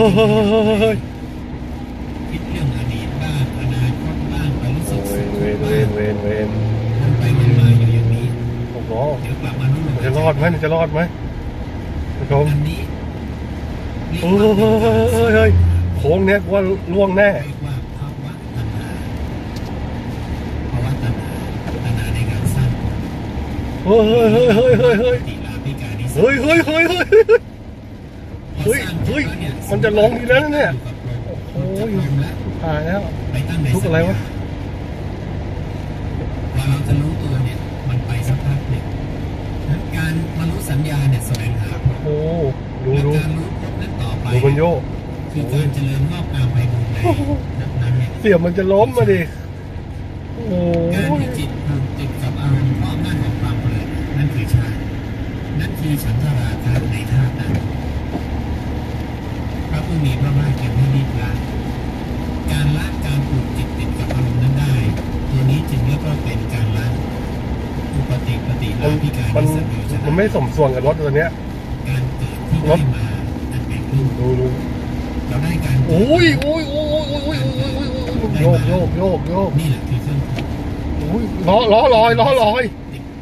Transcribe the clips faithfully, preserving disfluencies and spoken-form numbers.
ยคิดเรื่องอดีตบ้างอนาคตบ้างไปรู้สึกสุขบ้างเวนเวนเวนมันไปมันมาอยู่อย่างนี้โอ้โหเดี๋ยวกลับมาลุ้นมันจะรอดไหมมันจะรอดไหมผู้ชมเฮ้ยโค้งเนี้ยว่าล่วงแน่เฮ้ยเฮ้ยเฮ้ยเฮ้ยเฮ้ยเฮ้ยเฮ้ยเฮ้ยเฮ้ยเฮ้ยเฮ้ยมันจะลงอีกแล้วเนี่ยโอ้ยตายแล้วทุกอะไรวะเราจะรู้ตัวเนี่ยมันไปสักพักหนึ่งการมนุษย์สัญญาเนี่ยแสวงหาโอ้ดูดูดูมันโยกคือการเจริญงอกงามไปบุญในนั้นเนี่ยเสียมันจะล้มมาดิโอ้การที่จิตผูกติดกับอารมณ์ความน่าของความเพลิดนั่นคือฌานนั่นคือฉันทราคะในธาตุนั้นพระผู้มีพระภาคจึงให้รีบละการละการผูกจิตติดกับอารมณ์นั้นได้ตัวนี้จึงเรียกว่าเป็นการละอุปติปฏิลาภิการมันมันไม่สมส่วนกับรถตัวเนี้ยการเกิดที่ได้มาอันเป็นรูปดูดูเราได้การโอ้ยโอ้ยโอ้ยโอ้ยโอ้ยโยกโยกโยกโยกนี่แหละคือเครื่องล้อล้อลอยล้อลอย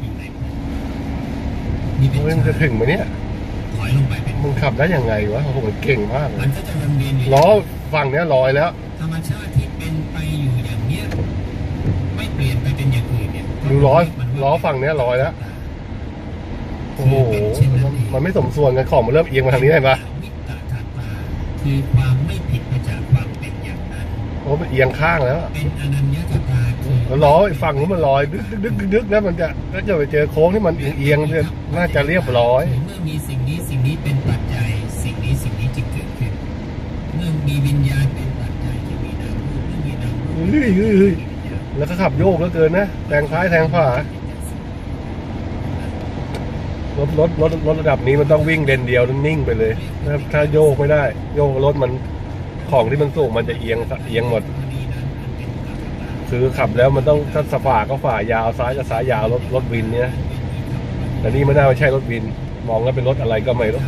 มันจะถึงไหมเนี่ยถอยลงไปเป็นมึงขับได้ยังไงวะโอ้โหเก่งมากมันก็จะวนเวียนล้อฝั่งเนี้ยลอยแล้วธรรมชาติที่เป็นไปอยู่อย่างเนี้ยไม่เปลี่ยนไปเป็นอย่างอื่นเนี่ยดูล้อล้อฝั่งเนี้ยลอยแล้วโอ้โหมันไม่สมส่วนกันของมันเริ่มเอียงมาทางนี้เห็นปะคือความไม่ผิดไปจากความเป็นอย่างนั้นโอ้มันเอียงข้างแล้วเป็นอนัญญตาคือล้อฝั่งนู้นมันลอยดึกดึกดึกดึกแล้วมันจะถ้าจะไปเจอโค้งที่มันเอียงเนี่ยน่าจะเรียบร้อยเมื่อมีสิ่งนี้สิ่งนี้เป็นปัจจัยสิ่งนี้สิ่งนี้จึงเกิดขึ้นเมื่อมีวิญญาณเป็นปัจจัยจะมีนามรูปเมื่อมีนามรูปเฮ้ยเฮ้ยเฮ้ยแล้วก็ขับโยกแล้วเกินนะแทงซ้ายแทงขวารถรถรถรถระดับนี้มันต้องวิ่งเลนเดียวนิ่งไปเลยถ้าโยกไม่ได้โยกรถมันของที่มันสูงมันจะเอียงเอียงหมดคือขับแล้วมันต้องถ้าสฝ่าก็ฝ่ายาวซ้ายก็ซ้ายยาวรถรถวินเนี้ยแต่นี่ไม่น่าไม่ใช่รถวินมองแล้วเป็นรถอะไรก็ไม่รู้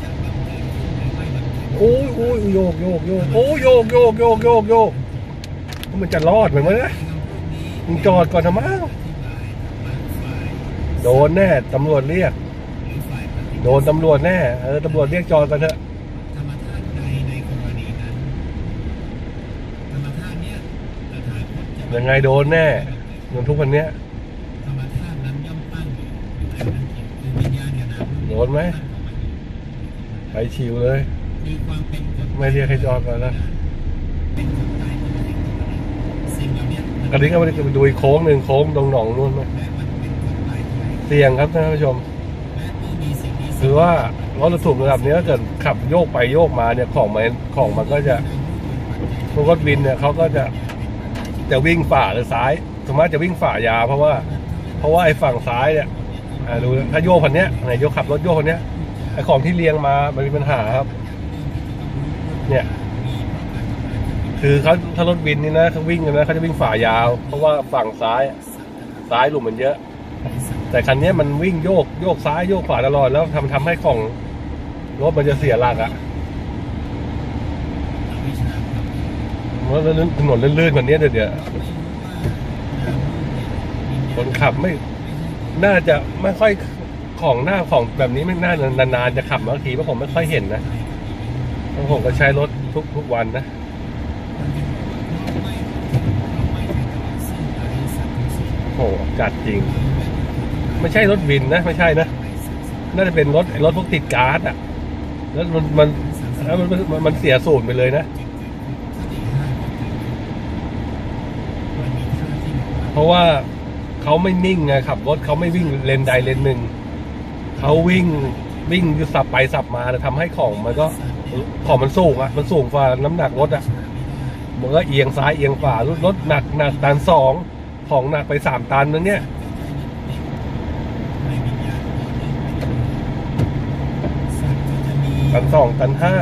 โอ้ยโอ้ยโยกโยกโยกโอ้ยโยกโยกโยกโยกโยกมันจะรอดไหมเนี่ยมึงจอดก่อนทำไมโดนแน่ตำรวจเรียกโดนตำรวจแน่เออตำรวจเรียกจอดกันเถอะยังไงโดนแน่เหมือนทุกวันเนี้ยโดนไหมไปชิวเลยไม่เรียกให้จอดกันแล้วอันนี้ก็ไปดูอีกโค้งหนึ่งโค้งตรงหนองนู่นไหมเสี่ยงครับท่านผู้ชมคือว่ารถถูกระดับนี้ถ้าเกิดขับโยกไปโยกมาเนี่ยของมันของมันก็จะพวกรถวินเนี่ยเขาก็จะจะวิ่งฝ่าหรือซ้ายสมมติจะวิ่งฝ่ายาวเพราะว่าเพราะว่าไอ้ฝั่งซ้ายเนี่ยดูถ้าโยกคันนี้ไหนโยกขับรถโยกคันนี้ไอ้ของที่เรียงมามันมีปัญหาครับเนี่ยคือเขาถ้ารถวินนี่นะเขาวิ่งกันนะเขาจะวิ่งฝ่ายาวเพราะว่าฝั่งซ้ายซ้ายหลุมมันเยอะแต่คันนี้มันวิ่งโยกโยกซ้ายโยกขวาตลอดแล้วทำทำให้ของรถมันจะเสียหลักอ่ะแล้วถนนลื่นๆแบบนี้เดี๋ยวเดี๋ยวคนขับไม่น่าจะไม่ค่อยของหน้าของแบบนี้ไม่น่านานๆจะขับบางทีเพราะผมไม่ค่อยเห็นนะเพราะผมก็ใช้รถทุกทุกวันนะโอ้จัดจริงไม่ใช่รถวินนะไม่ใช่นะน่าจะเป็นรถรถพวกติดก๊าซอ่ะแล้วมันมันมันมันเสียสูตรไปเลยนะเพราะว่าเขาไม่นิ่งไงขับรถเขาไม่วิ่งเลนใดเลนหนึ่งเขาวิ่งวิ่งสับไปสับมาแล้วทำให้ของมันก็ของมันสูงอ่ะมันสูงกว่าน้ำหนักรถอ่ะมันก็เอียงซ้ายเอียงขวารถรถหนักหนักตันสองของหนักไปสามตันนึงเนี่ยตันสองตันห้า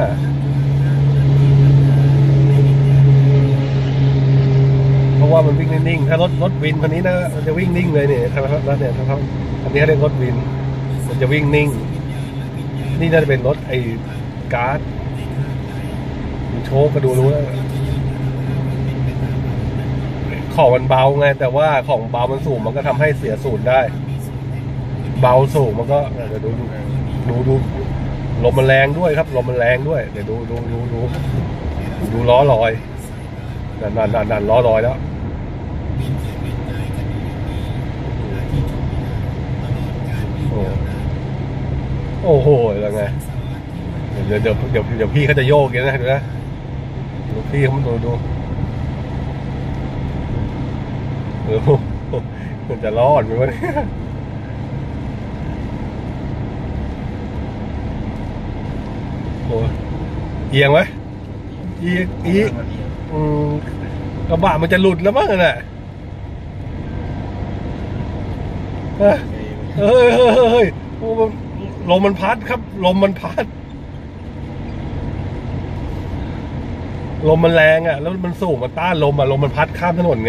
เพราะว่ามันวิ่งนิ่งๆถ้ารถรถวินคันนี้นะมันจะวิ่งนิ่งเลยเนี่ยครับแล้วเนี่ยครับอันนี้เรียกรถวินมันจะวิ่งนิ่งนี่น่าจะเป็นรถไอ้ก๊าซโชคก็ดูรู้แล้วของมันเบาไงแต่ว่าของเบามันสูงมันก็ทำให้เสียศูนย์ได้เบาสูงมันก็เดี๋ยวดูดูดูลมมันแรงด้วยครับลมมันแรงด้วยเดี๋ยวดูดูดูดูดูล้อลอยนั่นนั่นนั่นนั่นล้อลอยแล้วโอ้โหแล้วไงเดี๋ยวเดี๋ยวเดี๋ยวเดี๋ยวพี่เขาจะโยกอย่างนี้นะดูนะดูพี่เขาดูดูเออมันจะรอดไหมวะเนี่ยโอ้เอียงไหมอีอีอืมกระบะมันจะหลุดแล้วมั้งน่ะเฮ้ยเฮ้ยเฮ้ยโอ้ลมมันพัดครับลมมันพัดลมมันแรงอ่ะแล้วมันสูงมันต้านลมอ่ะลมมันพัดข้ามถนนไง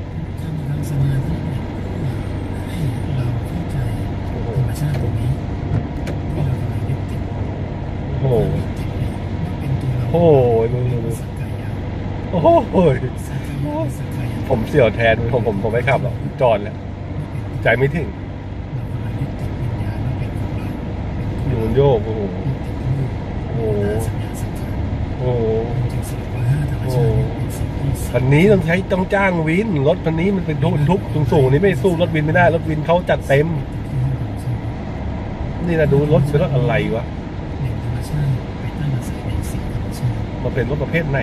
โอ้โหโอ้โหดูดูดูโอ้โหผมเสี่ยวแทนผมผมผมไม่ขับหรอกจอดแล้วใจไม่ถึงอยู่โยกโอ้โหโอ้โหโอ้โหโอ้โหคันนี้ต้องใช้ต้องจ้างวินรถคันนี้มันเป็นทุกทุกสูงสูงนี้ไม่สู้รถวินไม่ได้รถวินเขาจัดเต็มนี่นะดูรถเป็นรถอะไรวะมันเป็นรถประเภทไหน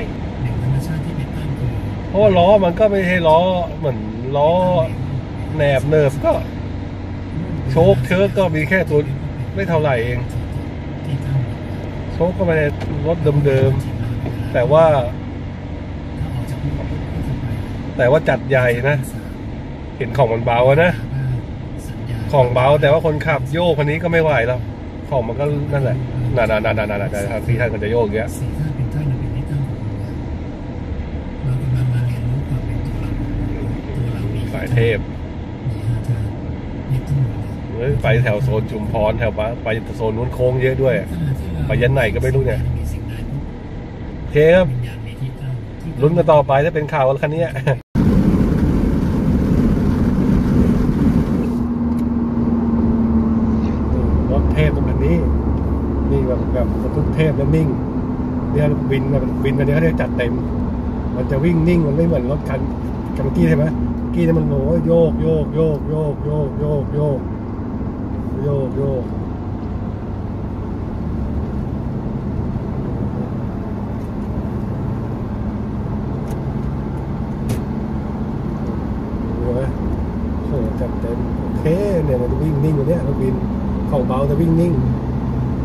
เพราะว่าล้อมันก็ไม่ใช่ล้อเหมือนล้อแหนบเนิบก็โชคเชิร์กก็มีแค่ตัวไม่เท่าไหร่เองโชคก็ไม่ได้รถเดิมๆแต่ว่าแต่ว่าจัดใหญ่นะเห็นของมันเบานะของเบาแต่ว่าคนขับโยกคนนี้ก็ไม่ไหวแล้วของมันก็นั่นแหละน่าน่าน่าน่าน่าทางที่ท่านก็จะโยกเงี้ยสายเทพไปแถวโซนชุมพรแถวไปโซนนู้นโค้งเยอะด้วยไปยันไหนก็ไม่รู้เนี่ยโอเคครับลุ้นกันต่อไปถ้าเป็นข่าวคันนี้รถเทพตรงนี้นี่แบบแบบทุกเทพแล้วนิ่งเนี่ยวินมันวินอันนี้เขาเรียกจัดเต็มมันจะวิ่งนิ่งมันไม่เหมือนรถคันคันเมื่อกี้ใช่ไหมเมื่อกี้นี่มันโอ้ยโยกโยกโยกโยกโยกโยกโยกโยกโยกโอ้โหจัดเต็มโอเคเนี่ยมันวิ่งนิ่งอยู่เนี่ยรถวินของเบาจะวิ่งนิ่ง